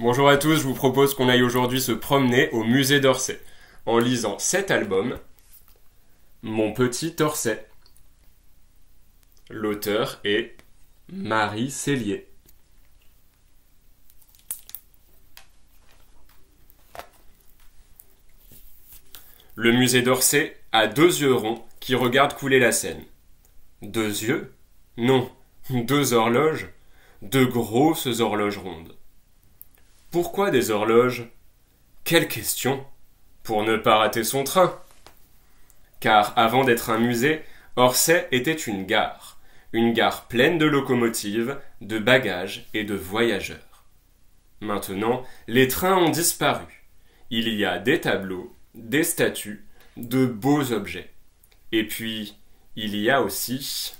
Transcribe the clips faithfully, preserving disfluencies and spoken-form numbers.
Bonjour à tous, je vous propose qu'on aille aujourd'hui se promener au musée d'Orsay en lisant cet album, Mon petit Orsay. L'auteur est Marie Cellier. Le musée d'Orsay a deux yeux ronds qui regardent couler la Seine. Deux yeux? Non, deux horloges, deux grosses horloges rondes. Pourquoi des horloges? Quelle question! Pour ne pas rater son train. Car avant d'être un musée, Orsay était une gare, une gare pleine de locomotives, de bagages et de voyageurs. Maintenant, les trains ont disparu. Il y a des tableaux, des statues, de beaux objets. Et puis, il y a aussi...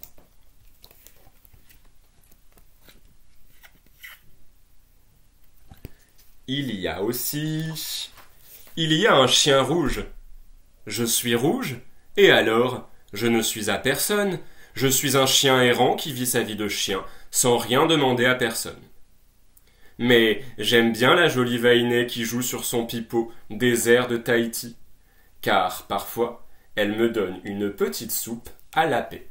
Il y a aussi... Il y a un chien rouge. Je suis rouge, et alors, je ne suis à personne. Je suis un chien errant qui vit sa vie de chien, sans rien demander à personne. Mais j'aime bien la jolie Vainée qui joue sur son pipeau des airs de Tahiti, car parfois, elle me donne une petite soupe à la paix.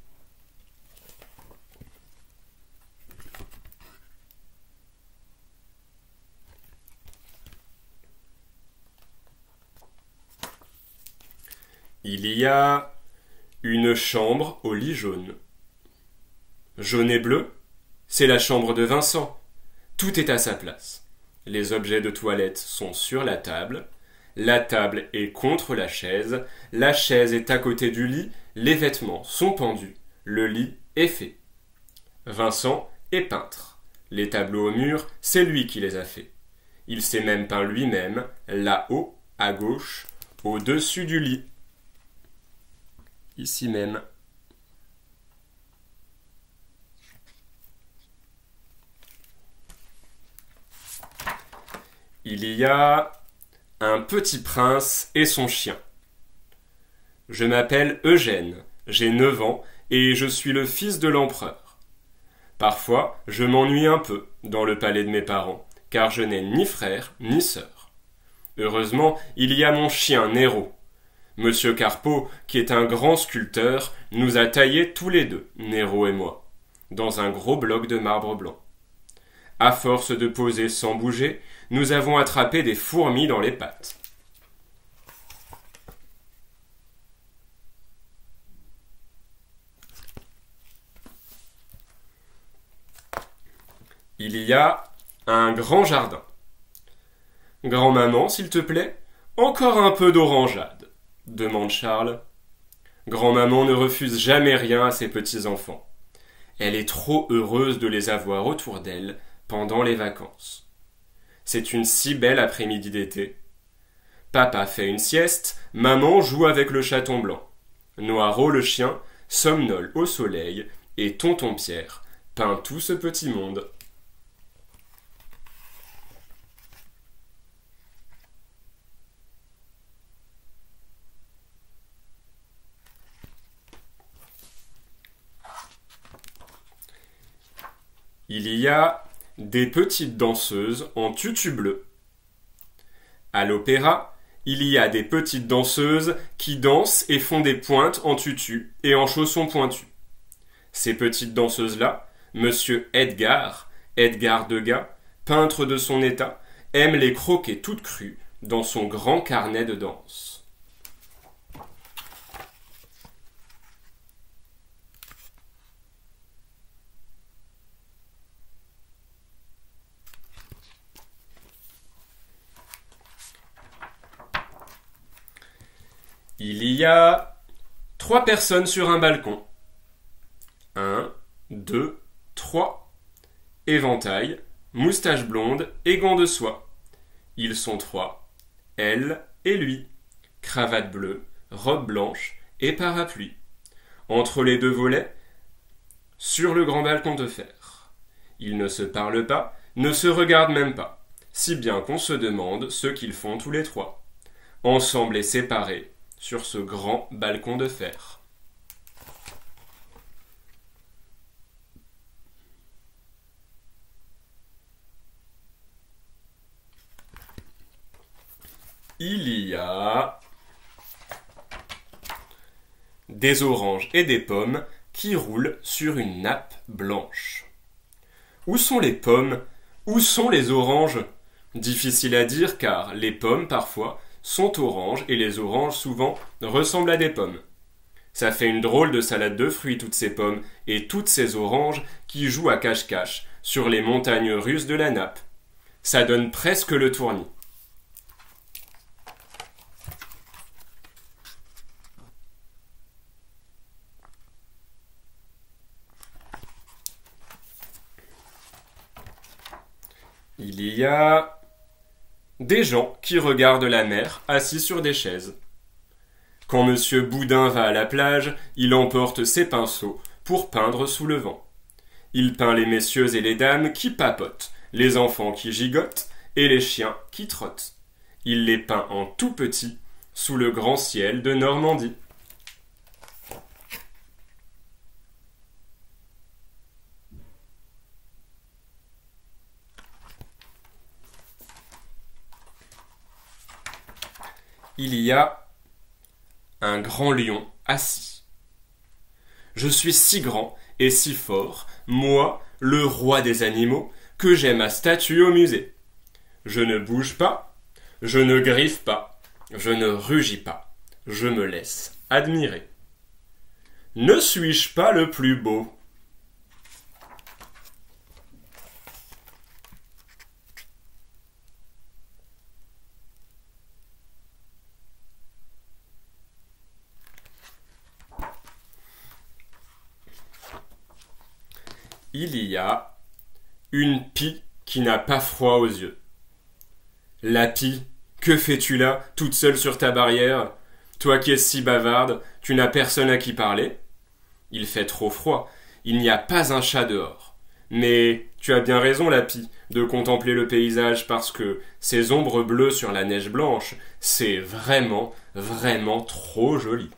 Il y a une chambre au lit jaune. Jaune et bleu, c'est la chambre de Vincent. Tout est à sa place. Les objets de toilette sont sur la table. La table est contre la chaise. La chaise est à côté du lit. Les vêtements sont pendus. Le lit est fait. Vincent est peintre. Les tableaux au mur, c'est lui qui les a faits. Il s'est même peint lui-même, là-haut, à gauche, au-dessus du lit. Ici même. Il y a un petit prince et son chien. Je m'appelle Eugène, j'ai neuf ans et je suis le fils de l'empereur. Parfois, je m'ennuie un peu dans le palais de mes parents, car je n'ai ni frère ni sœur. Heureusement, il y a mon chien Nero. Monsieur Carpeau, qui est un grand sculpteur, nous a taillés tous les deux, Nero et moi, dans un gros bloc de marbre blanc. À force de poser sans bouger, nous avons attrapé des fourmis dans les pattes. Il y a un grand jardin. Grand-maman, s'il te plaît, encore un peu d'orangeade, demande Charles. Grand-maman ne refuse jamais rien à ses petits-enfants. Elle est trop heureuse de les avoir autour d'elle pendant les vacances. C'est une si belle après-midi d'été. Papa fait une sieste, maman joue avec le chaton blanc. Noiro le chien somnole au soleil et tonton Pierre peint tout ce petit monde. Il y a des petites danseuses en tutu bleu. À l'opéra, il y a des petites danseuses qui dansent et font des pointes en tutu et en chaussons pointus. Ces petites danseuses-là, monsieur Edgar, Edgar Degas, peintre de son état, aime les croquer toutes crues dans son grand carnet de danse. Il y a trois personnes sur un balcon. Un, deux, trois. Éventail, moustache blonde et gants de soie. Ils sont trois. Elle et lui. Cravate bleue, robe blanche et parapluie. Entre les deux volets, sur le grand balcon de fer. Ils ne se parlent pas, ne se regardent même pas, si bien qu'on se demande ce qu'ils font tous les trois. Ensemble et séparés, sur ce grand balcon de fer. Il y a des oranges et des pommes qui roulent sur une nappe blanche. Où sont les pommes? Où sont les oranges? Difficile à dire car les pommes parfois sont oranges et les oranges souvent ressemblent à des pommes. Ça fait une drôle de salade de fruits toutes ces pommes et toutes ces oranges qui jouent à cache-cache sur les montagnes russes de la nappe. Ça donne presque le tournis. Il y a des gens qui regardent la mer assis sur des chaises. Quand Monsieur Boudin va à la plage, il emporte ses pinceaux pour peindre sous le vent. Il peint les messieurs et les dames qui papotent, les enfants qui gigotent et les chiens qui trottent. Il les peint en tout petit sous le grand ciel de Normandie. Il y a un grand lion assis. Je suis si grand et si fort, moi, le roi des animaux, que j'ai ma statue au musée. Je ne bouge pas, je ne griffe pas, je ne rugis pas, je me laisse admirer. Ne suis-je pas le plus beau? Il y a une pie qui n'a pas froid aux yeux. La pie, que fais-tu là, toute seule sur ta barrière? Toi qui es si bavarde, tu n'as personne à qui parler? Il fait trop froid, il n'y a pas un chat dehors. Mais tu as bien raison, la pie, de contempler le paysage parce que ces ombres bleues sur la neige blanche, c'est vraiment, vraiment trop joli.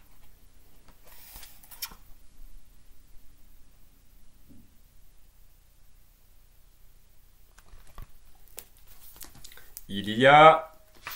Il y a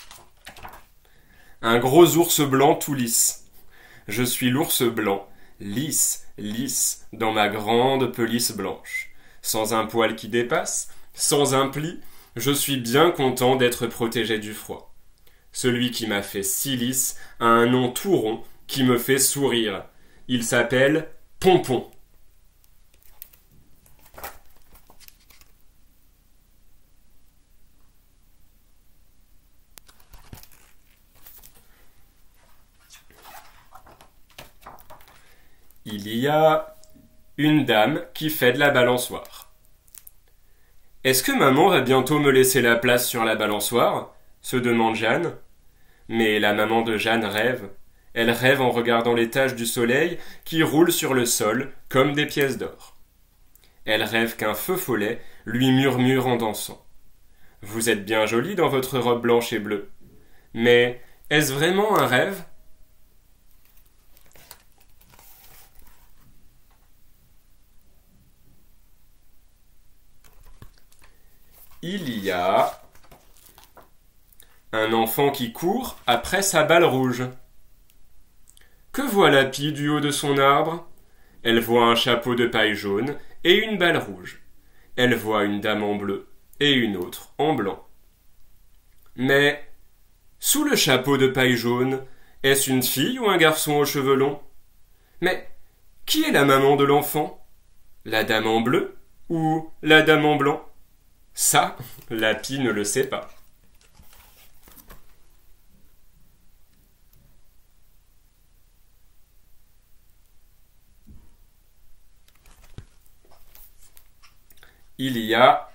un gros ours blanc tout lisse. Je suis l'ours blanc, lisse, lisse, dans ma grande pelisse blanche. Sans un poil qui dépasse, sans un pli, je suis bien content d'être protégé du froid. Celui qui m'a fait si lisse a un nom tout rond qui me fait sourire. Il s'appelle Pompon. Il y a une dame qui fait de la balançoire. Est-ce que maman va bientôt me laisser la place sur la balançoire? Se demande Jeanne. Mais la maman de Jeanne rêve. Elle rêve en regardant les taches du soleil qui roulent sur le sol comme des pièces d'or. Elle rêve qu'un feu follet lui murmure en dansant. Vous êtes bien jolie dans votre robe blanche et bleue. Mais est-ce vraiment un rêve? Il y a un enfant qui court après sa balle rouge. Que voit la pie du haut de son arbre? Elle voit un chapeau de paille jaune et une balle rouge. Elle voit une dame en bleu et une autre en blanc. Mais sous le chapeau de paille jaune, est-ce une fille ou un garçon aux cheveux longs? Mais qui est la maman de l'enfant? La dame en bleu ou la dame en blanc? Ça, la pie ne le sait pas. Il y a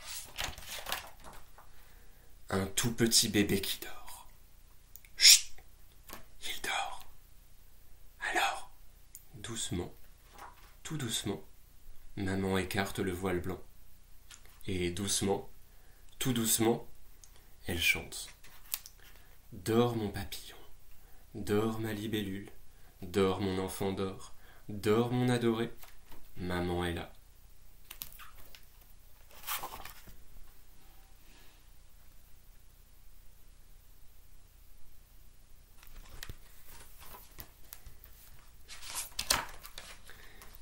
un tout petit bébé qui dort. Chut, il dort. Alors, doucement, tout doucement, maman écarte le voile blanc. Et doucement, tout doucement, elle chante. Dors mon papillon, dors ma libellule, dors mon enfant dors, dors mon adoré, maman est là.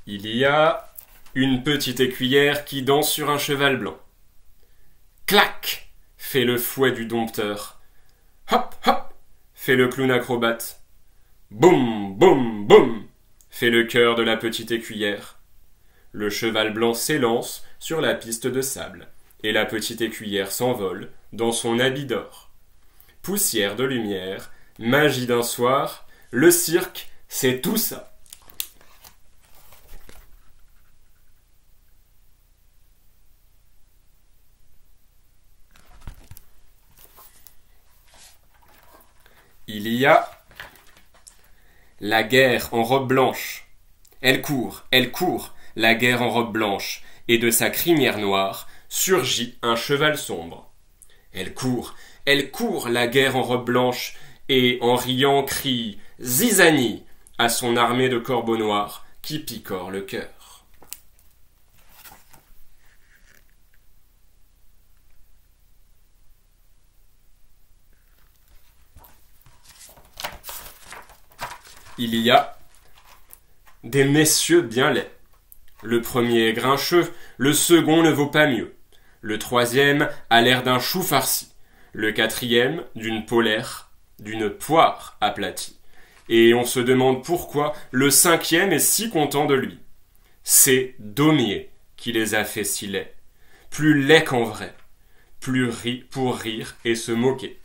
Il y a une petite écuyère qui danse sur un cheval blanc. Clac, fait le fouet du dompteur. Hop, hop, fait le clown acrobate. Boum, boum, boum, fait le cœur de la petite écuyère. Le cheval blanc s'élance sur la piste de sable, et la petite écuyère s'envole dans son habit d'or. Poussière de lumière, magie d'un soir, le cirque, c'est tout ça. Il y a la guerre en robe blanche. Elle court, elle court, la guerre en robe blanche, et de sa crinière noire surgit un cheval sombre. Elle court, elle court, la guerre en robe blanche, et en riant crie « Zizanie » à son armée de corbeaux noirs qui picorent le cœur. Il y a des messieurs bien laids. Le premier est grincheux, le second ne vaut pas mieux. Le troisième a l'air d'un chou farci. Le quatrième d'une polaire, d'une poire aplatie. Et on se demande pourquoi le cinquième est si content de lui. C'est Daumier qui les a fait si laids. Plus laids qu'en vrai. Plus ri pour rire et se moquer.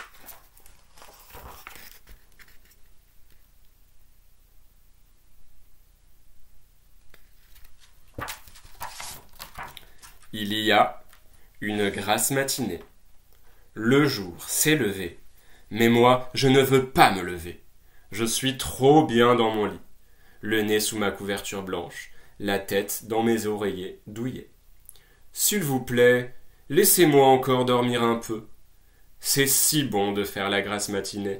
Il y a une grasse matinée. Le jour s'est levé, mais moi je ne veux pas me lever. Je suis trop bien dans mon lit, le nez sous ma couverture blanche, la tête dans mes oreillers douillets. S'il vous plaît, laissez-moi encore dormir un peu. C'est si bon de faire la grasse matinée.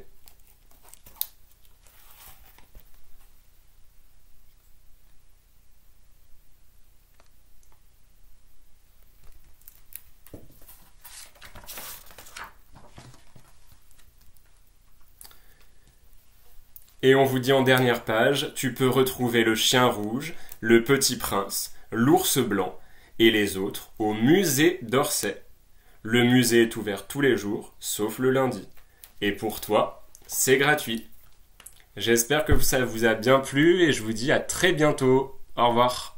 Et on vous dit en dernière page, tu peux retrouver le chien rouge, le petit prince, l'ours blanc et les autres au musée d'Orsay. Le musée est ouvert tous les jours, sauf le lundi. Et pour toi, c'est gratuit. J'espère que ça vous a bien plu et je vous dis à très bientôt. Au revoir.